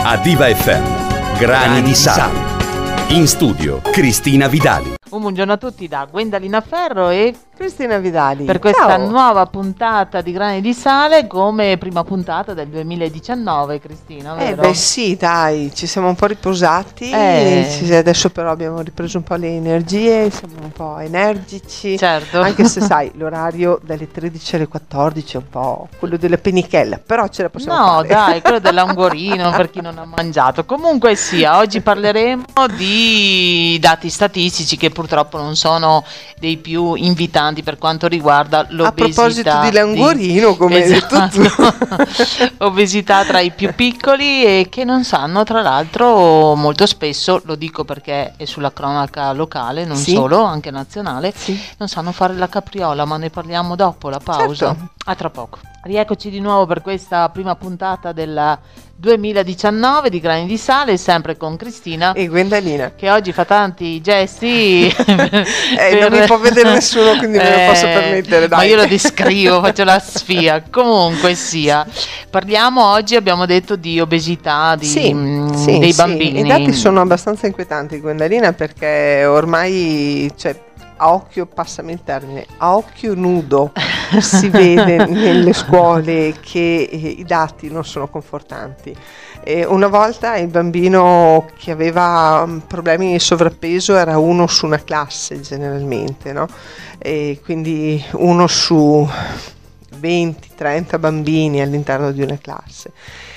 A Diva FM, Grani di Sale. In studio, Cristina Vidali. Un buongiorno a tutti da Gwendalina Ferro e Cristina Vidali. per questa Ciao. nuova puntata di Grani di Sale, come prima puntata del 2019, Cristina, vero? Beh sì, dai, ci siamo un po' riposati, adesso però abbiamo ripreso un po' le energie, siamo un po' energici, Certo. anche se sai, l'orario dalle 13 alle 14 è un po' quello della penichella, però ce la possiamo No, fare. dai, quello dell'angorino per chi non ha mangiato. Comunque sia, oggi parleremo di dati statistici che purtroppo non sono dei più invitanti per quanto riguarda l'obesità. A proposito di languorino, come hai detto tu. Obesità tra i più piccoli e che non sanno, tra l'altro, molto spesso, lo dico perché è sulla cronaca locale, non Sì. solo, anche nazionale, Sì. non sanno fare la capriola, ma ne parliamo dopo la pausa. Certo. A tra poco. Rieccoci di nuovo per questa prima puntata del 2019 di Grani di Sale, sempre con Cristina, E Gwendalina. che oggi fa tanti gesti. Non mi può vedere nessuno, quindi me lo posso permettere, dai. Ma io lo descrivo, faccio la sfia. Comunque sia, parliamo oggi, abbiamo detto, di obesità dei bambini. I dati sono abbastanza inquietanti, Gwendalina, perché ormai, cioè, a occhio, passami il termine, a occhio nudo si vede nelle scuole che i dati non sono confortanti. Una volta il bambino che aveva problemi di sovrappeso era uno su una classe generalmente, no? E quindi uno su 20-30 bambini all'interno di una classe.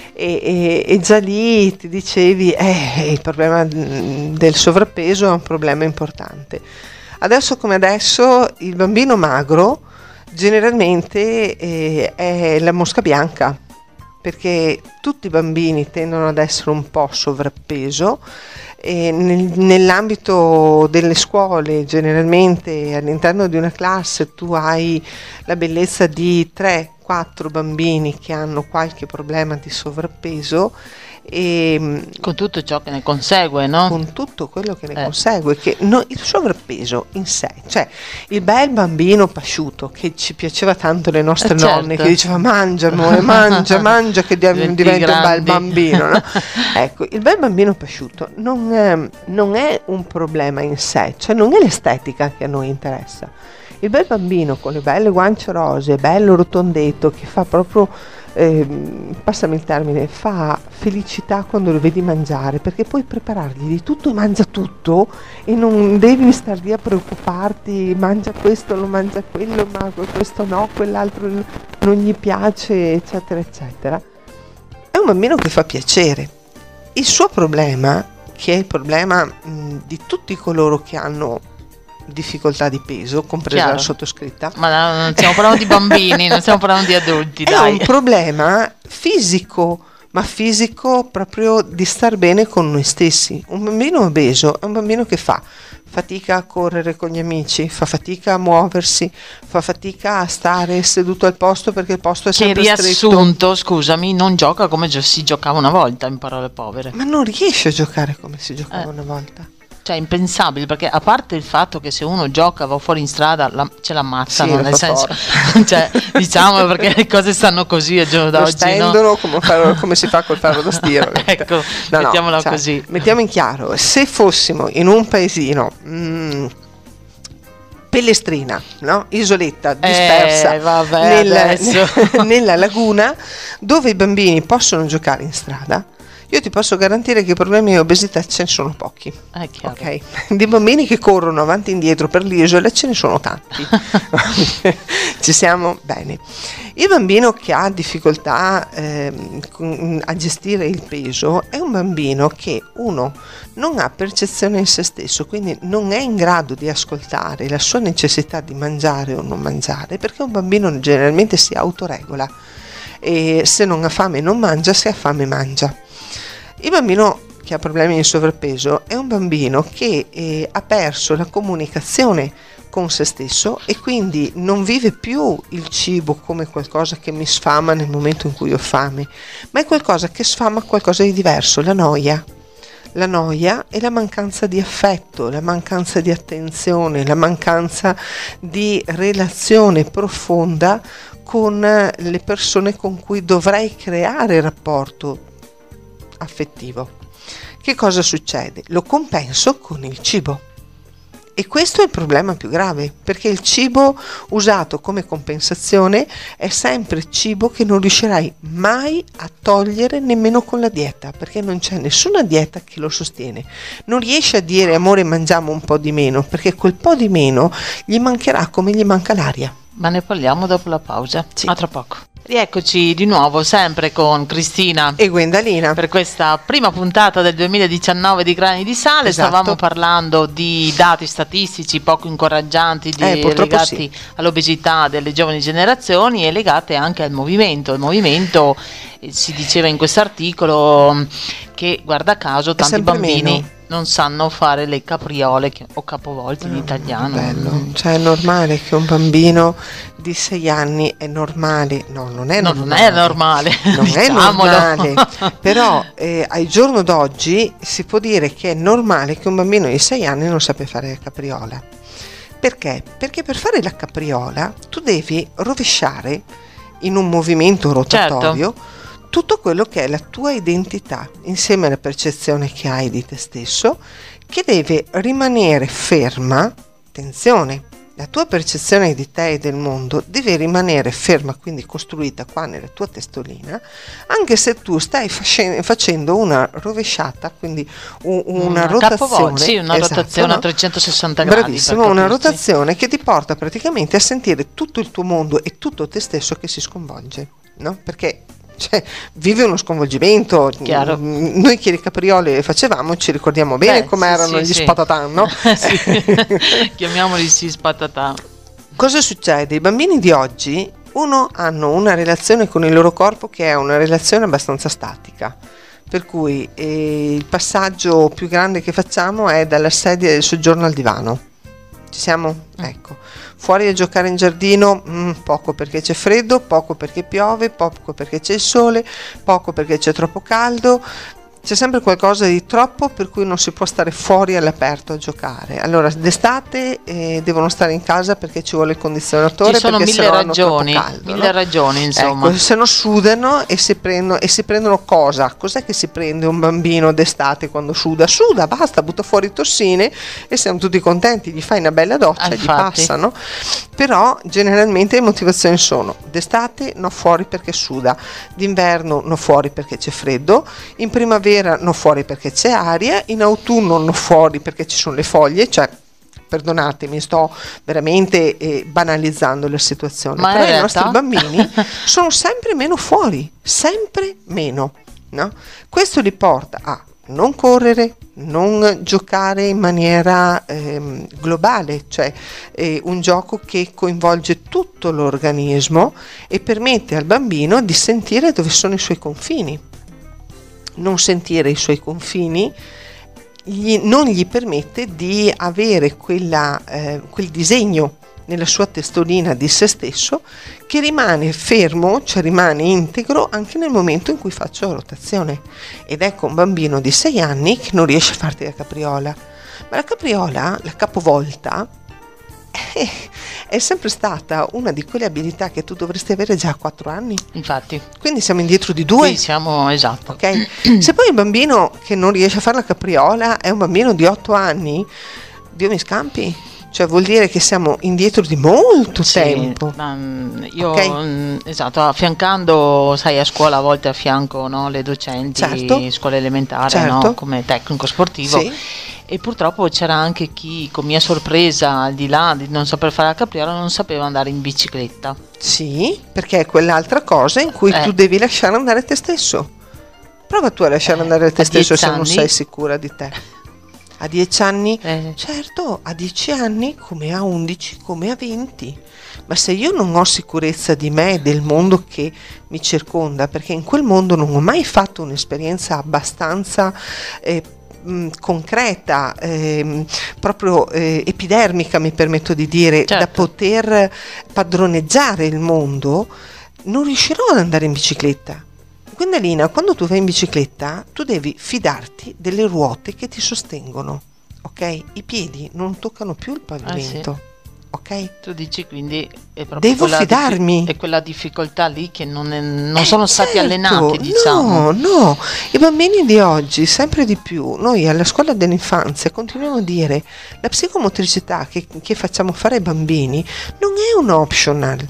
E già lì ti dicevi il problema del sovrappeso è un problema importante. Adesso come adesso il bambino magro generalmente è la mosca bianca, perché tutti i bambini tendono ad essere un po' sovrappeso. Nell'ambito delle scuole generalmente all'interno di una classe tu hai la bellezza di 3-4 bambini che hanno qualche problema di sovrappeso, e con tutto ciò che ne consegue, no? con tutto quello che ne consegue, che il sovrappeso in sé, cioè il bel bambino pasciuto che ci piaceva tanto le nostre nonne, certo. che diceva mangia amore, mangia che diventa un bel bambino, no? Ecco, il bel bambino pasciuto non è un problema in sé, cioè non è l'estetica che a noi interessa. Il bel bambino con le belle guance rosee, bello rotondetto, che fa proprio, passami il termine, fa felicità quando lo vedi mangiare, perché puoi preparargli di tutto e mangia tutto e non devi star lì a preoccuparti, mangia questo, lo mangia quello, ma questo no, quell'altro non gli piace, eccetera, eccetera. È un bambino che fa piacere. Il suo problema, che è il problema di tutti coloro che hanno difficoltà di peso, compresa Chiaro. la sottoscritta, Ma non stiamo parlando di bambini, non stiamo parlando di adulti, è dai. un problema fisico, ma fisico proprio di star bene con noi stessi. Un bambino obeso è un bambino che fa fatica a correre con gli amici, fa fatica a muoversi, fa fatica a stare seduto al posto perché il posto è Che sempre stretto. riassunto, scusami, non gioca come si giocava una volta, in parole povere. Ma non riesce a giocare come si giocava una volta. Cioè, impensabile, perché a parte il fatto che se uno gioca, va fuori in strada, ce l'ammazzano, Sì, lo nel fa senso, cioè, diciamo, perché le cose stanno così al giorno Lo d'oggi, stendono come si fa col ferro da stiro. Ecco, No, mettiamola cioè, così. mettiamo in chiaro, se fossimo in un paesino Pellestrina, no? Isoletta, dispersa vabbè, adesso. nella laguna, dove i bambini possono giocare in strada, io ti posso garantire che i problemi di obesità ce ne sono pochi. È chiaro. Ok, di bambini che corrono avanti e indietro per l'isola ce ne sono tanti. Ci siamo bene. Il bambino che ha difficoltà a gestire il peso è un bambino che, uno, non ha percezione in se stesso, quindi non è in grado di ascoltare la sua necessità di mangiare o non mangiare, perché un bambino generalmente si autoregola e se non ha fame non mangia, se ha fame mangia. Il bambino che ha problemi di sovrappeso è un bambino che ha perso la comunicazione con se stesso e quindi non vive più il cibo come qualcosa che mi sfama nel momento in cui ho fame, ma è qualcosa che sfama qualcosa di diverso, la noia. La noia e la mancanza di affetto, la mancanza di attenzione, la mancanza di relazione profonda con le persone con cui dovrei creare rapporto affettivo. Che cosa succede? Lo compenso con il cibo. E questo è il problema più grave, perché il cibo usato come compensazione è sempre cibo che non riuscirai mai a togliere nemmeno con la dieta, perché non c'è nessuna dieta che lo sostiene. Non riesce a dire amore mangiamo un po' di meno, perché quel po' di meno gli mancherà come gli manca l'aria. Ma ne parliamo dopo la pausa. Sì. A tra poco. Rieccoci di nuovo, sempre con Cristina E Gwendalina. per questa prima puntata del 2019 di Grani di Sale. Esatto. Stavamo parlando di dati statistici poco incoraggianti purtroppo legati all'obesità delle giovani generazioni e legate anche al movimento. Il movimento, si diceva in questo articolo, che guarda caso tanti sempre bambini meno. non sanno fare le capriole o capovolte in italiano. Bello. Cioè è normale che un bambino di 6 anni è normale. No, non è No, normale. non è normale, Non è diciamolo. normale. Però al giorno d'oggi si può dire che è normale che un bambino di 6 anni non sappia fare la capriola. Perché? Perché per fare la capriola tu devi rovesciare in un movimento rotatorio tutto quello che è la tua identità, insieme alla percezione che hai di te stesso, che deve rimanere ferma. Attenzione, la tua percezione di te e del mondo deve rimanere ferma, quindi costruita qua nella tua testolina, anche se tu stai facendo una rovesciata, quindi una rotazione. Sì, una esatto, rotazione no? a 360 gradi. Bravissimo, per una capirci. rotazione che ti porta praticamente a sentire tutto il tuo mondo e tutto te stesso che si sconvolge, no? Perché vive uno sconvolgimento. Chiaro. Noi che le capriole le facevamo ci ricordiamo bene come erano gli spatatan, no? Sì. Chiamiamoli spatatà. Cosa succede? I bambini di oggi hanno una relazione con il loro corpo che è una relazione abbastanza statica, per cui il passaggio più grande che facciamo è dalla sedia del soggiorno al divano. Ci siamo? Ecco. Fuori a giocare in giardino, poco perché c'è freddo, poco perché piove, poco perché c'è il sole, poco perché c'è troppo caldo. C'è sempre qualcosa di troppo per cui non si può stare fuori all'aperto a giocare. Allora d'estate devono stare in casa perché ci vuole il condizionatore. Ci sono perché mille sennò ragioni, hanno troppo caldo, mille no? ragioni, insomma. Ecco, se no sudano e si prendono cosa? Cos'è che si prende un bambino d'estate quando suda? Suda, basta, butta fuori tossine e siamo tutti contenti, gli fai una bella doccia e gli Infatti. passano. Però generalmente le motivazioni sono: d'estate no fuori perché suda, d'inverno no fuori perché c'è freddo, in primavera no fuori perché c'è aria, in autunno no fuori perché ci sono le foglie, cioè perdonatemi, sto veramente banalizzando la situazione, Ma però in i nostri realtà bambini sono sempre meno fuori, sempre meno, no? Questo li porta a non correre, non giocare in maniera globale, cioè un gioco che coinvolge tutto l'organismo e permette al bambino di sentire dove sono i suoi confini. Non sentire i suoi confini non gli permette di avere quel disegno nella sua testolina di se stesso che rimane fermo, cioè rimane integro anche nel momento in cui faccio la rotazione. Ed ecco un bambino di 6 anni che non riesce a farti la capriola. Ma la capriola, la capovolta, è sempre stata una di quelle abilità che tu dovresti avere già a 4 anni. Infatti. Quindi siamo indietro di 2. Sì, siamo, esatto. Ok? Se poi il bambino che non riesce a fare la capriola è un bambino di 8 anni, Dio mi scampi. Cioè vuol dire che siamo indietro di molto tempo. Io Ok? esatto, affiancando, sai, a scuola a volte affianco, no, le docenti, Certo. scuola elementare, Certo. no, come tecnico sportivo. Sì. E purtroppo c'era anche chi, con mia sorpresa, al di là di non saper fare la capriola, non sapeva andare in bicicletta. Sì, perché è quell'altra cosa in cui tu devi lasciare andare te stesso. Prova tu a lasciare andare te a stesso 10 se non anni? sei sicura di te. A 10 anni? Eh. Certo, a 10 anni come a 11, come a 20. Ma se io non ho sicurezza di me e del mondo che mi circonda, perché in quel mondo non ho mai fatto un'esperienza abbastanza concreta, proprio epidermica, mi permetto di dire, Certo. da poter padroneggiare il mondo, non riuscirò ad andare in bicicletta. Gwendalina, quando tu vai in bicicletta, tu devi fidarti delle ruote che ti sostengono, ok? I piedi non toccano più il pavimento, ok? Tu dici quindi è proprio Devo fidarmi. È quella difficoltà lì che non sono stati allenati, diciamo. No, i bambini di oggi, sempre di più, noi alla scuola dell'infanzia continuiamo a dire la psicomotricità che facciamo fare ai bambini non è un optional,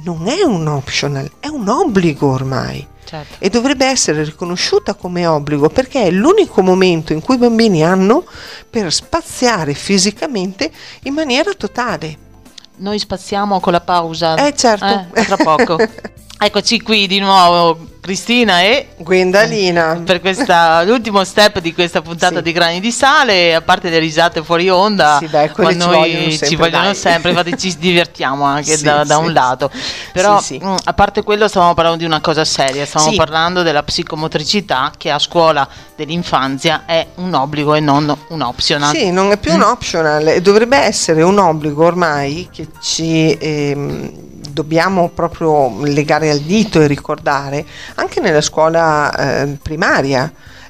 è un obbligo ormai. Certo. E dovrebbe essere riconosciuta come obbligo perché è l'unico momento in cui i bambini hanno per spaziare fisicamente in maniera totale. Noi spaziamo con la pausa. Certo. Tra poco. Eccoci qui di nuovo, Cristina e Gwendalina, per l'ultimo step di questa puntata di Grani di Sale. A parte le risate fuori onda, ma noi ci vogliono sempre, infatti ci divertiamo anche da un lato, però a parte quello stavamo parlando di una cosa seria, stavamo parlando della psicomotricità che a scuola dell'infanzia è un obbligo e non un optional. Sì, non è più un optional e dovrebbe essere un obbligo ormai che ci dobbiamo proprio legare al dito e ricordare anche nella scuola primaria.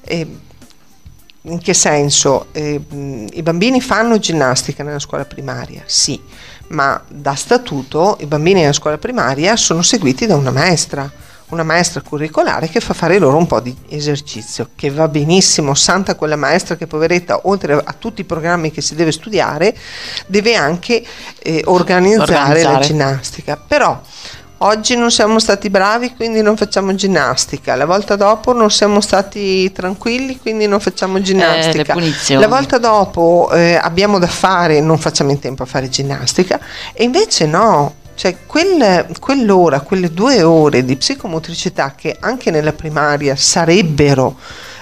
In che senso? I bambini fanno ginnastica nella scuola primaria? Sì, ma da statuto i bambini nella scuola primaria sono seguiti da una maestra curricolare che fa fare loro un po' di esercizio, che va benissimo, santa quella maestra che poveretta, oltre a tutti i programmi che si deve studiare, deve anche organizzare la ginnastica. Però oggi non siamo stati bravi, quindi non facciamo ginnastica. La volta dopo non siamo stati tranquilli, quindi non facciamo ginnastica. La volta dopo abbiamo da fare, non facciamo in tempo a fare ginnastica. E invece no. Cioè quell'ora, quelle 2 ore di psicomotricità che anche nella primaria sarebbero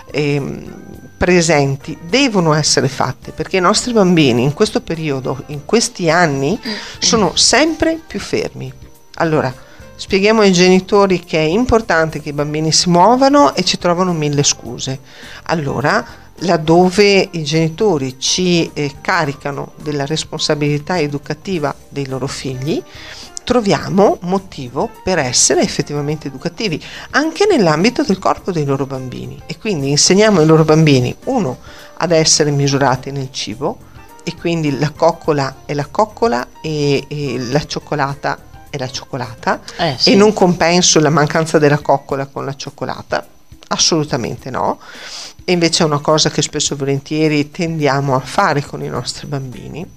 presenti, devono essere fatte, perché i nostri bambini in questo periodo, in questi anni, sono sempre più fermi. Allora, spieghiamo ai genitori che è importante che i bambini si muovano e ci trovano 1000 scuse. Allora, laddove i genitori ci caricano della responsabilità educativa dei loro figli, troviamo motivo per essere effettivamente educativi anche nell'ambito del corpo dei loro bambini, e quindi insegniamo ai loro bambini, uno, ad essere misurati nel cibo, e quindi la coccola è la coccola e la cioccolata è la cioccolata, e non compenso la mancanza della coccola con la cioccolata, assolutamente no. E invece è una cosa che spesso e volentieri tendiamo a fare con i nostri bambini.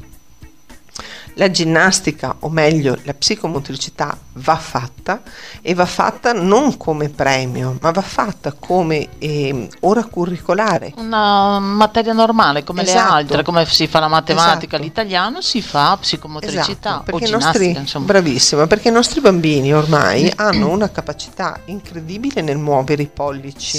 La ginnastica, o meglio la psicomotricità, va fatta, e va fatta non come premio, ma va fatta come ora curricolare. Una materia normale come le altre, come si fa la matematica, l'italiano si fa psicomotricità o ginnastica. Bravissima, perché i nostri bambini ormai hanno una capacità incredibile nel muovere i pollici.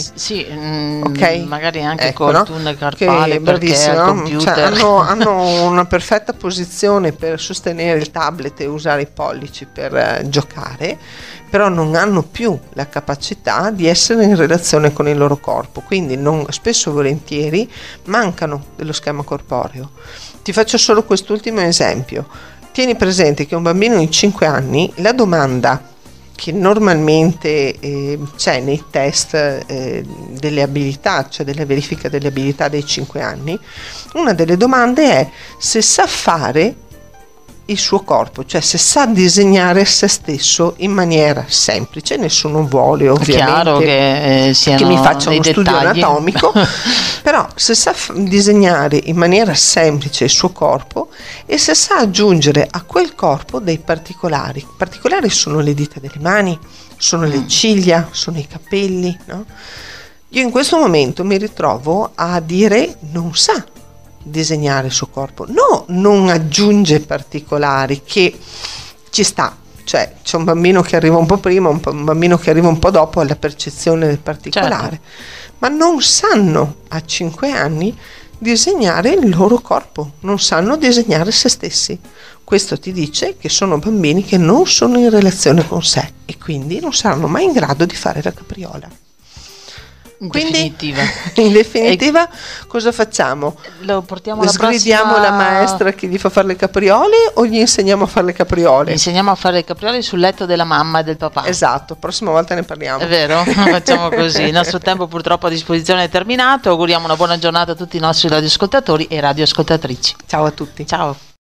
Magari anche col tunnel carpale, perché al computer hanno una perfetta posizione per sostenere il tablet e usare i pollici per giocare, però non hanno più la capacità di essere in relazione con il loro corpo, quindi spesso e volentieri mancano dello schema corporeo. Ti faccio solo quest'ultimo esempio. Tieni presente che un bambino di 5 anni, la domanda che normalmente c'è nei test delle abilità, cioè della verifica delle abilità dei 5 anni, una delle domande è se sa fare il suo corpo, cioè se sa disegnare se stesso in maniera semplice. Nessuno vuole ovviamente che mi faccia uno studio anatomico, però se sa disegnare in maniera semplice il suo corpo, e se sa aggiungere a quel corpo dei particolari. I particolari sono le dita delle mani, sono le ciglia, sono i capelli, no? Io in questo momento mi ritrovo a dire non sa disegnare il suo corpo, non aggiunge particolari, che ci sta, cioè c'è un bambino che arriva un po' prima, un bambino che arriva un po' dopo alla percezione del particolare, ma non sanno a 5 anni disegnare il loro corpo, non sanno disegnare se stessi. Questo ti dice che sono bambini che non sono in relazione con sé e quindi non saranno mai in grado di fare la capriola. Quindi, in definitiva, cosa facciamo? Lo portiamo sgridiamo la maestra che gli fa fare le capriole, o gli insegniamo a fare le capriole? Gli insegniamo a fare le capriole sul letto della mamma e del papà. Esatto, prossima volta ne parliamo. È vero? Facciamo così. Il nostro tempo purtroppo a disposizione è terminato. Auguriamo una buona giornata a tutti i nostri radioascoltatori e radioascoltatrici. Ciao a tutti. Ciao.